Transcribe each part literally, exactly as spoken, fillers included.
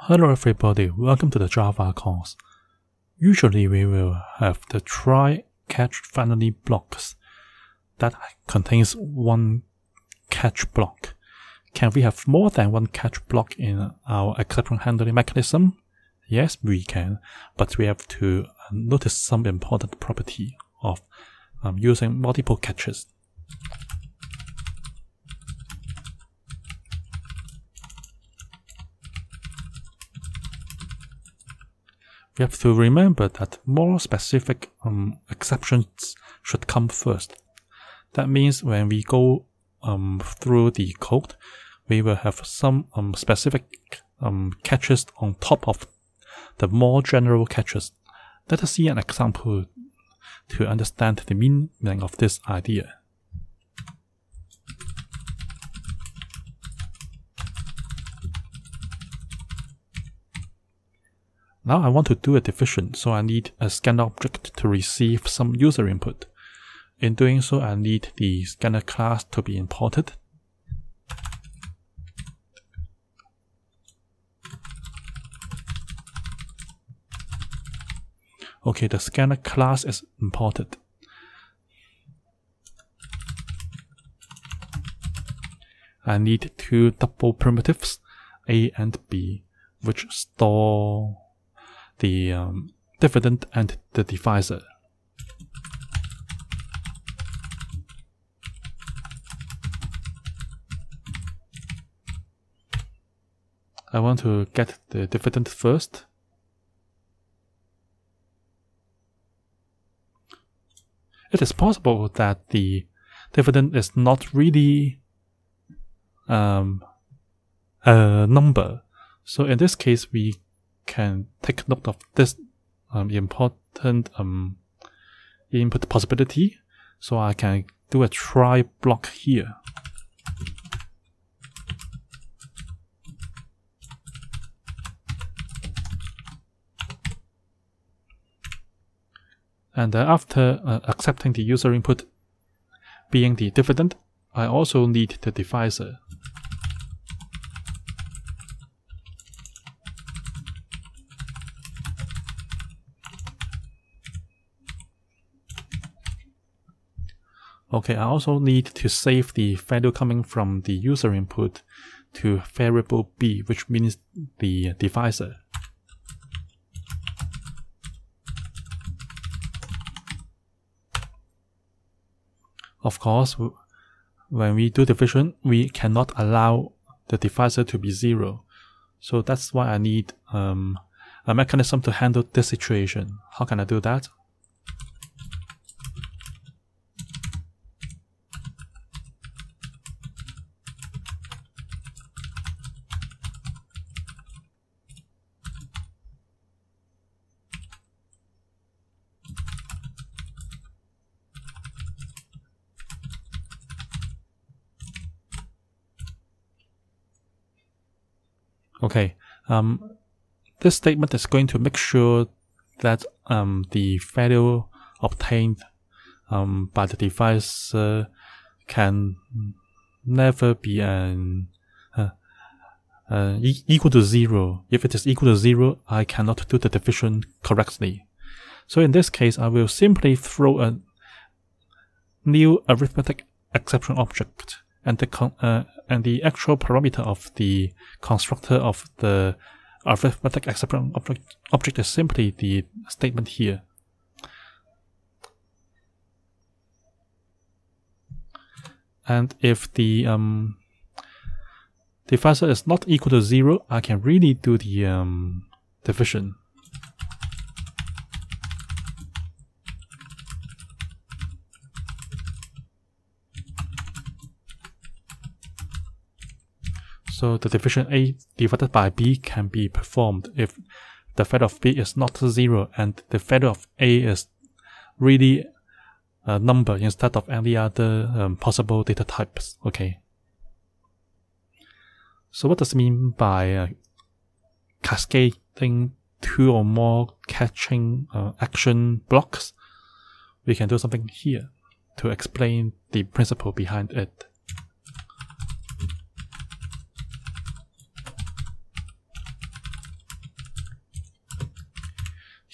Hello everybody, welcome to the Java course. Usually we will have the try, catch, finally blocks that contains one catch block. Can we have more than one catch block in our exception handling mechanism? Yes, we can, but we have to notice some important property of um, using multiple catches. We have to remember that more specific um, exceptions should come first. That means when we go um, through the code, we will have some um, specific um, catches on top of the more general catches. Let us see an example to understand the meaning of this idea. Now I want to do a division, so I need a scanner object to receive some user input. In doing so, I need the scanner class to be imported. Okay, the scanner class is imported. I need two double primitives, A and B, which store the um, dividend and the divisor. I want to get the dividend first. It is possible that the dividend is not really um, a number. So in this case, we can take note of this um, important um, input possibility. So I can do a try block here. And uh, after uh, accepting the user input being the dividend, I also need the divisor. Okay, I also need to save the value coming from the user input to variable b, which means the divisor. Of course, when we do division, we cannot allow the divisor to be zero. So that's why I need um, a mechanism to handle this situation. How can I do that? Okay, um, this statement is going to make sure that um, the value obtained um, by the divisor can never be an, uh, uh, e equal to zero. If it is equal to zero, I cannot do the division correctly. So in this case, I will simply throw a new arithmetic exception object. And the, con uh, and the actual parameter of the constructor of the arithmetic exception object, object is simply the statement here. And if the um, divisor is not equal to zero, I can really do the um, division. So the division A divided by B can be performed if the value of B is not zero and the value of A is really a number instead of any other um, possible data types. Okay. So what does it mean by uh, cascading two or more catching uh, action blocks? We can do something here to explain the principle behind it.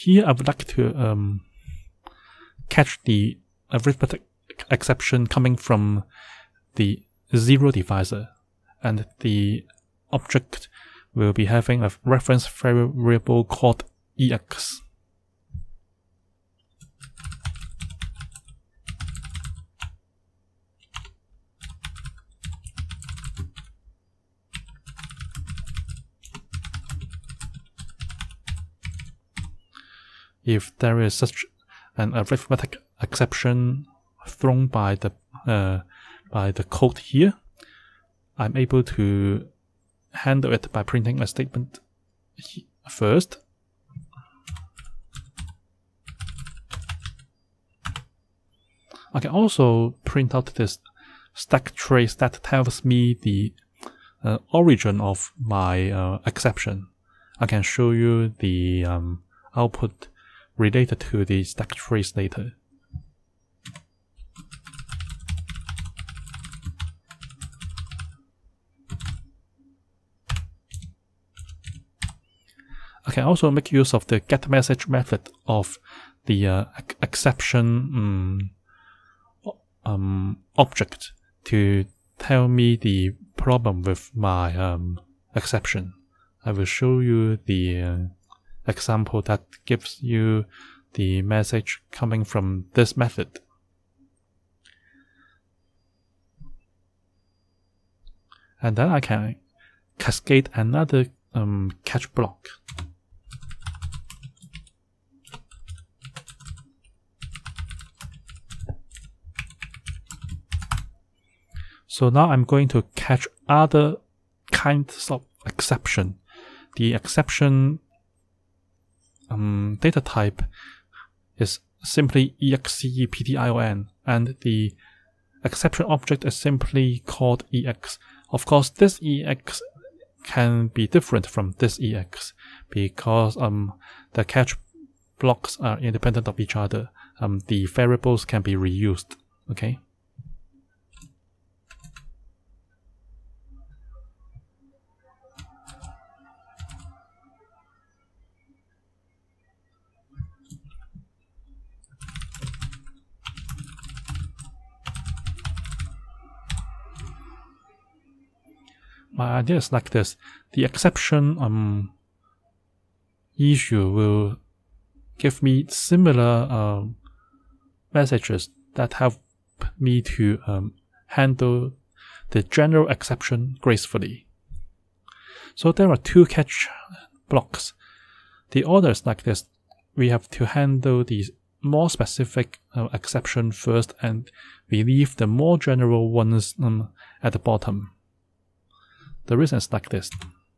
here I would like to um, catch the arithmetic exception coming from the zero divisor, and the object will be having a reference variable called ex. If there is such an arithmetic exception thrown by the uh, by the code here, I'm able to handle it by printing a statement first. I can also print out this stack trace that tells me the uh, origin of my uh, exception. I can show you the um, output related to the stack trace later. I can also make use of the getMessage method of the uh, exception um, um, object to tell me the problem with my um, exception. I will show you the uh, example that gives you the message coming from this method. And then I can cascade another um, catch block. So now I'm going to catch other kinds of exception. The exception um, data type is simply exception, and the exception object is simply called ex. Of course, this ex can be different from this ex because um, the catch blocks are independent of each other. Um, the variables can be reused. Okay. My idea is like this. The exception um, issue will give me similar um, messages that help me to um, handle the general exception gracefully. So there are two catch blocks. The order is like this. We have to handle the more specific uh, exception first, and we leave the more general ones um, at the bottom. The reason is like this.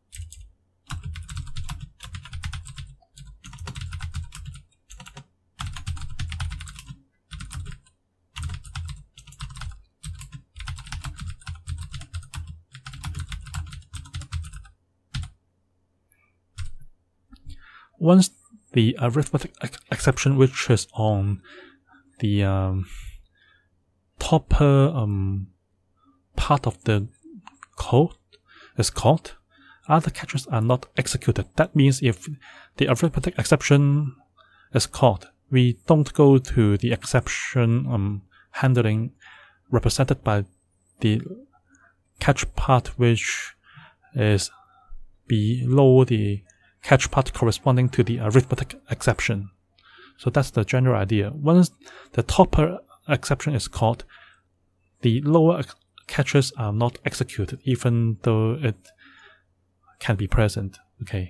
Once the arithmetic ex exception, which is on the um, topper um, part of the code, is caught, other catches are not executed. That means if the arithmetic exception is caught, we don't go to the exception um, handling represented by the catch part which is below the catch part corresponding to the arithmetic exception. So that's the general idea. Once the topper exception is caught, the lower catches are not executed, even though it can be present. Okay.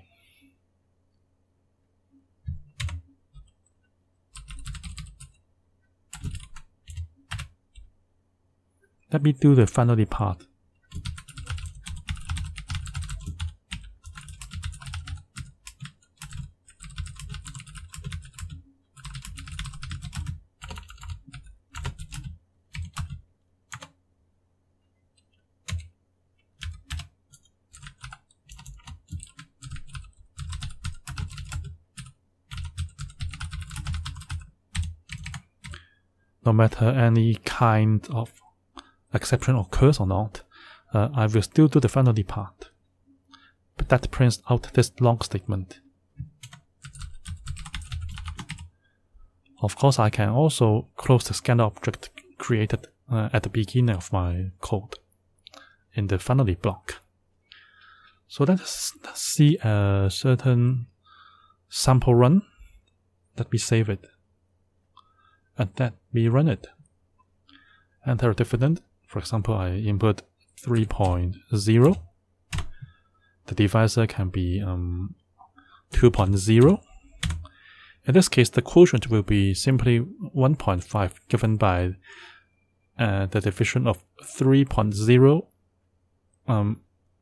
Let me do the finally part. No matter any kind of exception occurs or not, uh, I will still do the finally part. But that prints out this long statement. Of course, I can also close the scanner object created uh, at the beginning of my code in the finally block. So let's, let's see a certain sample run. Let me save it. And let me run it. Enter a dividend. For example, I input three point zero. The divisor can be um, two point zero. In this case, the quotient will be simply one point five given by uh, the division of three point zero um,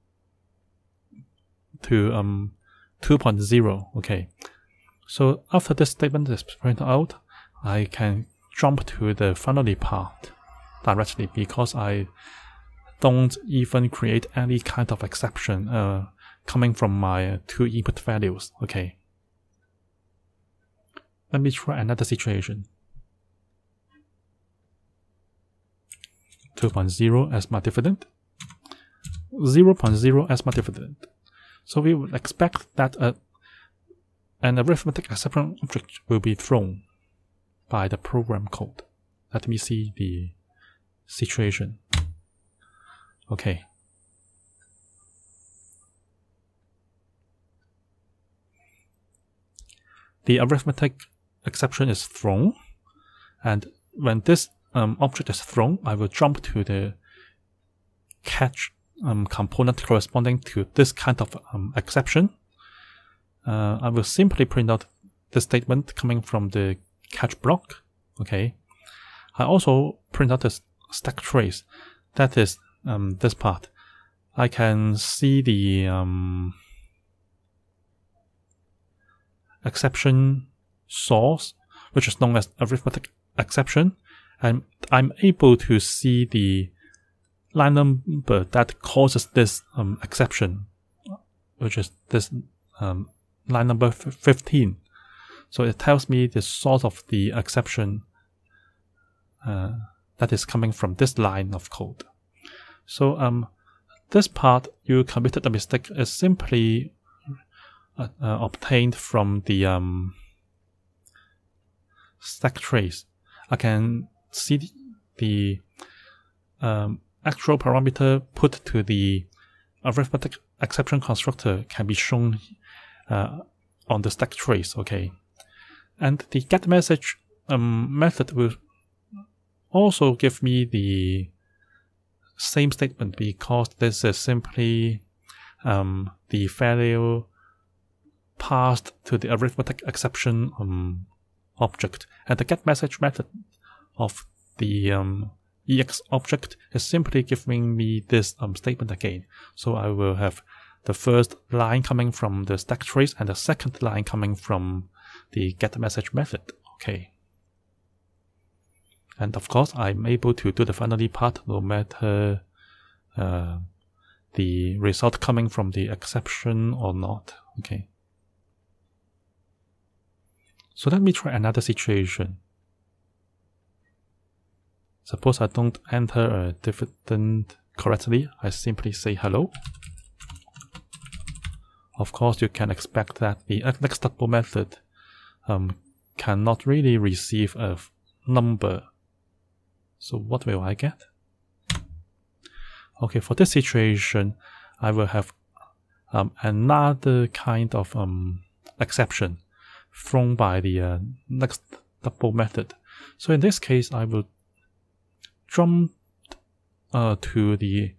to um, two point zero. Okay. So after this statement is printed out, I can jump to the finally part directly because I don't even create any kind of exception uh, coming from my two input values. Okay. Let me try another situation. two point zero as my dividend. zero point zero as my dividend. So we would expect that a, an arithmetic exception object will be thrown by the program code. Let me see the situation. Okay. The arithmetic exception is thrown, and when this um, object is thrown, I will jump to the catch um, component corresponding to this kind of um, exception. Uh, I will simply print out this statement coming from the catch block. Okay. I also print out the stack trace. That is um, this part. I can see the um, exception source, which is known as arithmetic exception, and I'm able to see the line number that causes this um, exception, which is this um, line number fifteen. So it tells me the source of the exception uh, that is coming from this line of code. So um, this part you committed a mistake is simply uh, uh, obtained from the um, stack trace. I can see the, the um, actual parameter put to the arithmetic exception constructor can be shown uh, on the stack trace. Okay, and the get message um, method will also give me the same statement because this is simply um, the value passed to the arithmetic exception um, object, and the get message method of the um, ex object is simply giving me this um, statement again. So I will have the first line coming from the stack trace and the second line coming from the get message method. Okay. And of course, I'm able to do the finally part no matter uh, the result coming from the exception or not. Okay. So let me try another situation. Suppose I don't enter a dividend correctly. I simply say hello. Of course, you can expect that the next double method um, cannot really receive a number. So what will I get? Okay, for this situation, I will have um, another kind of um, exception thrown by the uh, next double method. So in this case, I will jump uh, to the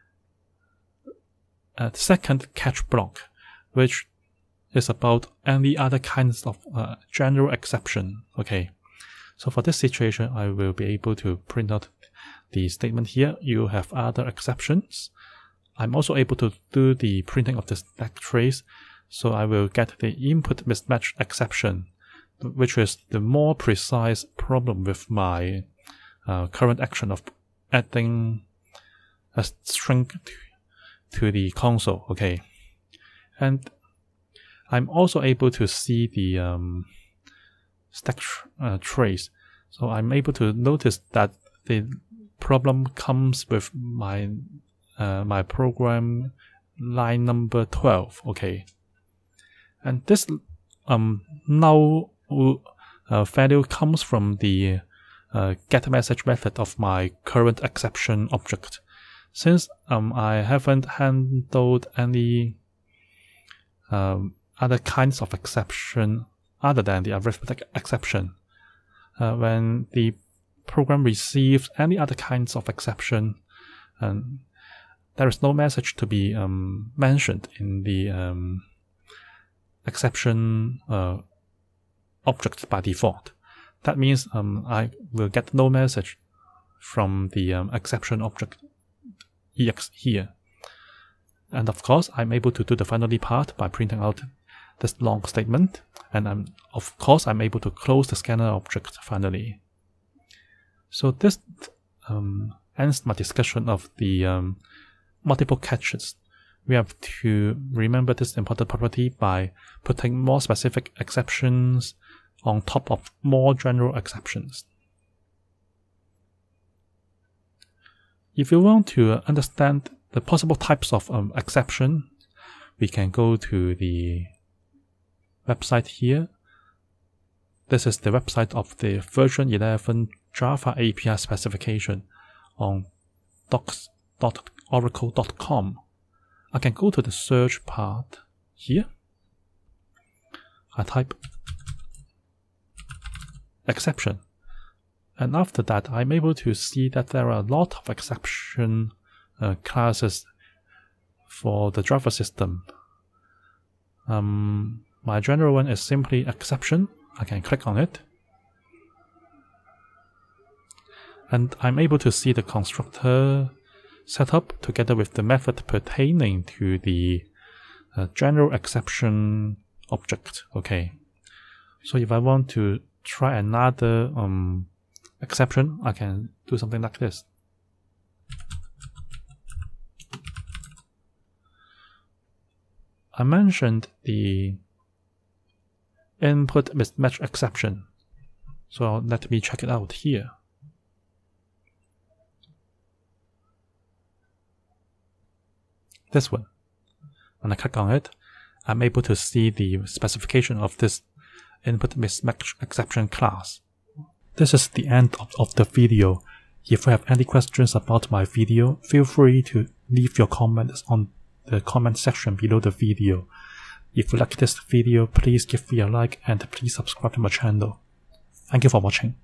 uh, second catch block, which is about any other kinds of uh, general exception. Okay, so for this situation, I will be able to print out the statement here. You have other exceptions. I'm also able to do the printing of the stack trace. So I will get the input mismatch exception, which is the more precise problem with my uh, current action of adding a string to, to the console. Okay, and I'm also able to see the um, stack tr uh, trace. So I'm able to notice that the problem comes with my uh, my program line number twelve. Okay. And this um, null uh, value comes from the uh, getMessage method of my current exception object. Since um, I haven't handled any um, other kinds of exception other than the arithmetic exception, uh, when the program receives any other kinds of exception, um, there is no message to be um, mentioned in the um, exception uh, object by default. That means um, I will get no message from the um, exception object ex here. And of course, I'm able to do the finally part by printing out this long statement. And I'm, of course, I'm able to close the scanner object finally. So this um, ends my discussion of the um, multiple catches. We have to remember this important property by putting more specific exceptions on top of more general exceptions. If you want to understand the possible types of um, exception, we can go to the website here. This is the website of the version eleven Java A P I specification on docs dot oracle dot com. I can go to the search part here. I type exception. And after that, I'm able to see that there are a lot of exception uh, classes for the Java system. Um, my general one is simply exception. I can click on it. And I'm able to see the constructor setup together with the method pertaining to the uh, general exception object. Okay. So if I want to try another um, exception, I can do something like this. I mentioned the input mismatch exception. So let me check it out here. This one. When I click on it, I'm able to see the specification of this input mismatch exception class. This is the end of, of the video. If you have any questions about my video, feel free to leave your comments on the comment section below the video. If you like this video, please give me a like and please subscribe to my channel. Thank you for watching.